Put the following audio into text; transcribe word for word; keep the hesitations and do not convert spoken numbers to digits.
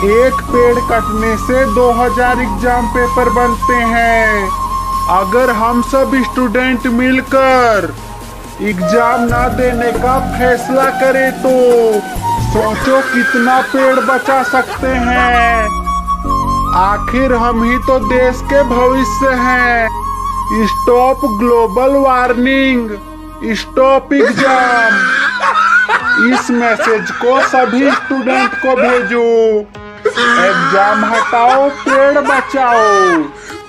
एक पेड़ कटने से दो हजार एग्जाम पेपर बनते हैं। अगर हम सब स्टूडेंट मिलकर एग्जाम ना देने का फैसला करें तो सोचो कितना पेड़ बचा सकते हैं। आखिर हम ही तो देश के भविष्य हैं। Stop global warming, stop exam. इस मैसेज को सभी स्टूडेंट को भेजो। एग्जाम हटाओ, पेड़ बचाओ।